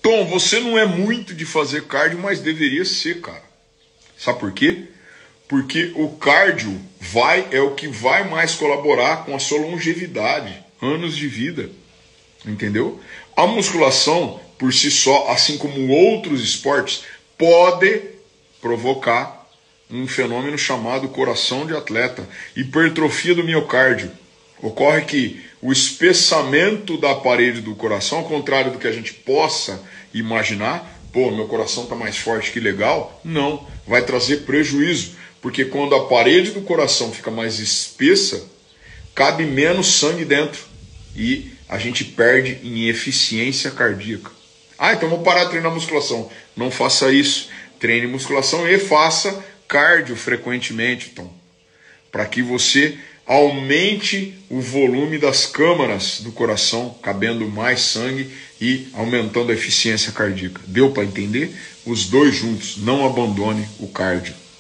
Tom, você não é muito de fazer cardio, mas deveria ser, cara. Sabe por quê? Porque o cardio é o que vai mais colaborar com a sua longevidade, anos de vida. Entendeu? A musculação, por si só, assim como outros esportes, pode provocar um fenômeno chamado coração de atleta, hipertrofia do miocárdio. Ocorre que o espessamento da parede do coração, ao contrário do que a gente possa imaginar, pô, meu coração está mais forte, que legal, não, vai trazer prejuízo, porque quando a parede do coração fica mais espessa, cabe menos sangue dentro e a gente perde em eficiência cardíaca. Ah, então vou parar de treinar musculação. Não faça isso. Treine musculação e faça cardio frequentemente, então, para que você aumente o volume das câmaras do coração, cabendo mais sangue e aumentando a eficiência cardíaca. Deu para entender? Os dois juntos. Não abandone o cardio.